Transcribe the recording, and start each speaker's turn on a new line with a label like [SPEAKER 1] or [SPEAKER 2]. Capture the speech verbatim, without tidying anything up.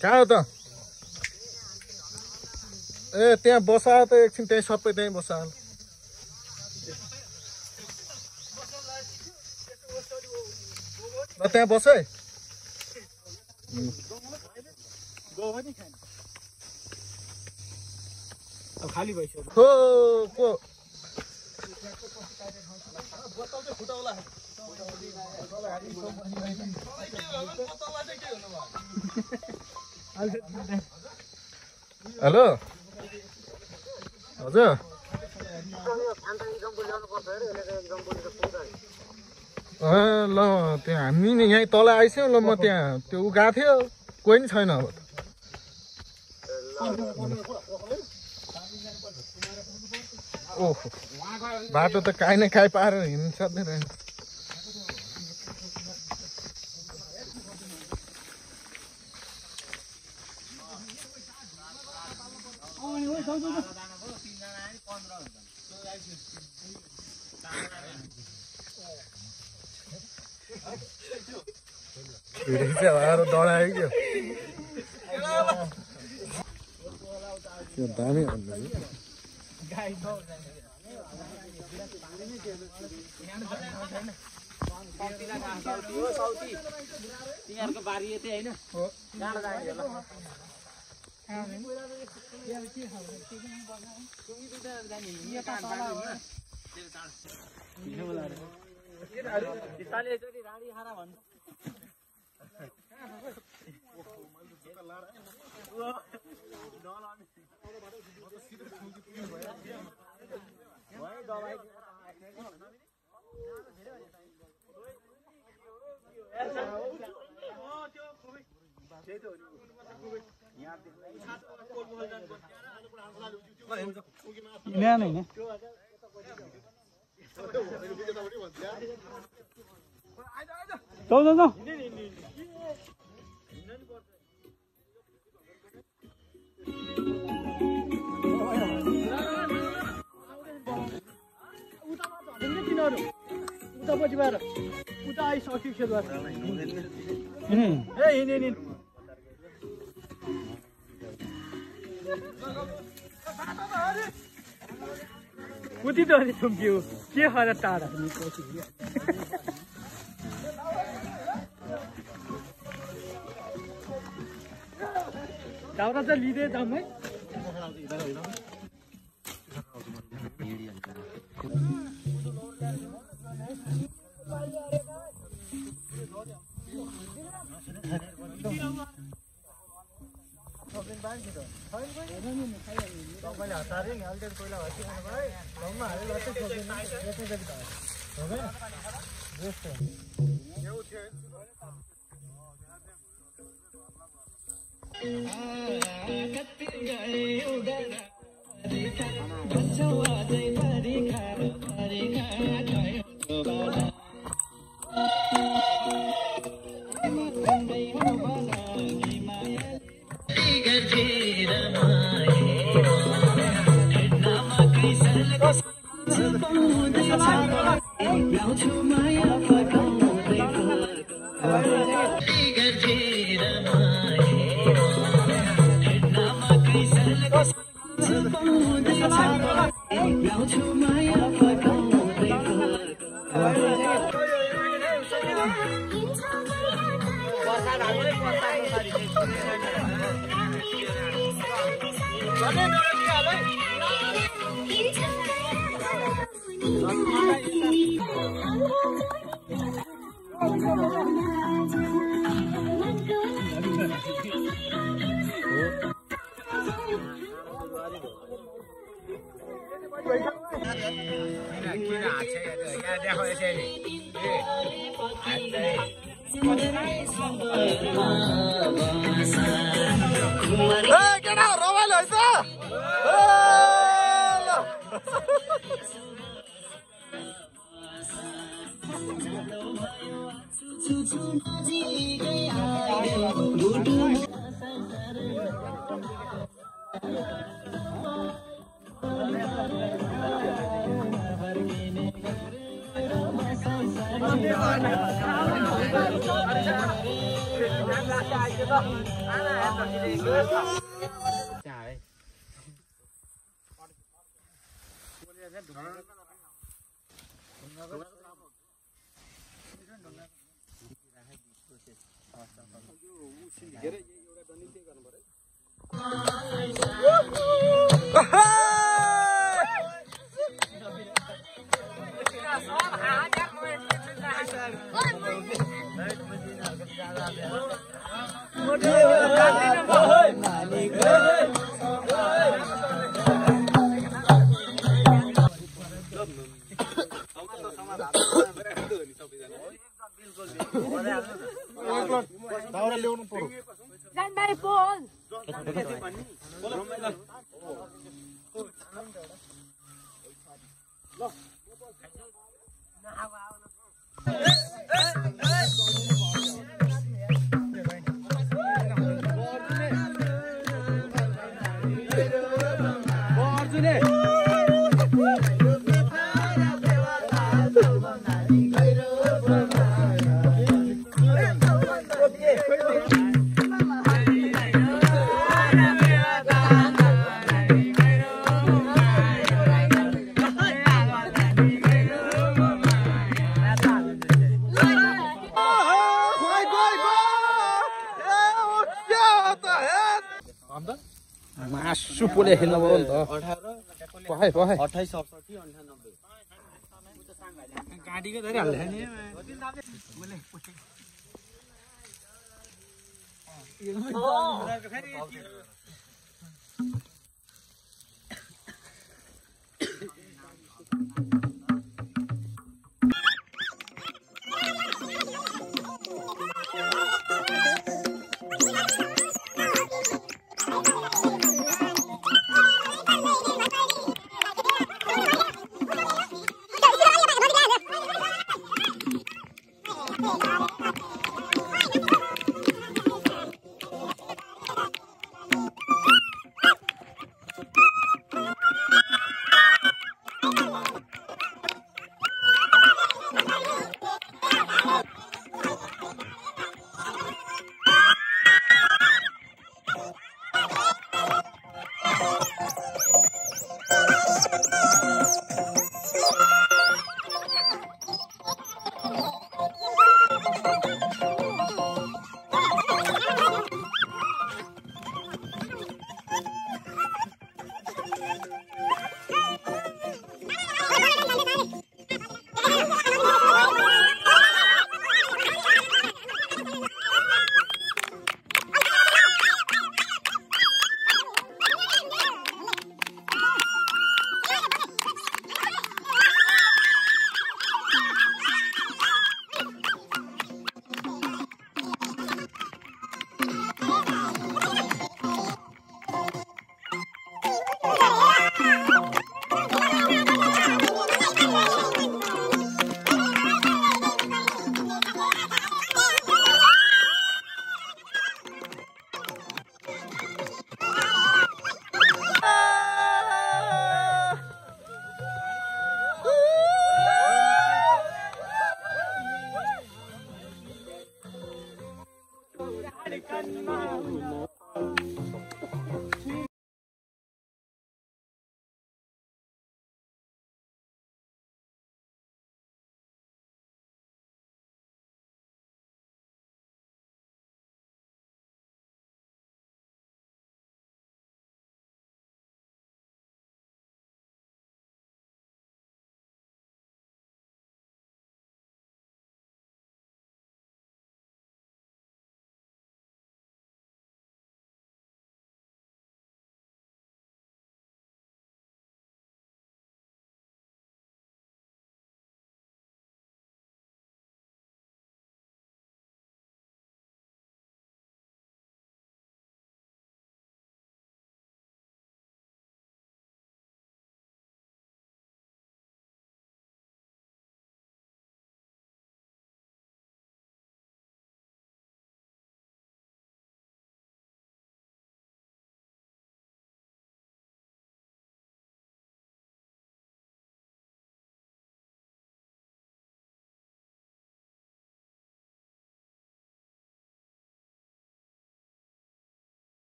[SPEAKER 1] कहाँ हो त ए त्यहाँ बसा त एकछिन त्यही सबै त्यही बसा ल त्यहाँ बस है
[SPEAKER 2] खाली भइसक्यो
[SPEAKER 1] हो को हेलो हजुर ल त्यहाँ हामी नि यहीँ तल आइसक्यौँ ल म त्यहाँ त्यो उ गएको थियो कोही नि छैन अब ओहो बाटो त काहीँ न काहीँ पाएर हिँड्नु सक्दैन रहेछ दौडायो क्या दामी
[SPEAKER 2] तिनीहरूको बारी यतै हैन Ini aneh ini. Jom jom jom. Udah apa coba? Udah air sakit sudah. Ini. Eh ini ini. Udah dah ni tunggu. Kya halat tara ni kosi. Jauh dah leader jam mai.
[SPEAKER 1] दाउरा ल्याउनु पर्यो
[SPEAKER 3] जान्दै बोल
[SPEAKER 2] मासु पोले खेल्न पर्यो नि त पखाइ पखाइ
[SPEAKER 4] अठाइस अडसठी अन्ठानब्बे
[SPEAKER 2] गाडीकै धरि हाल्छ नि
[SPEAKER 3] Come on.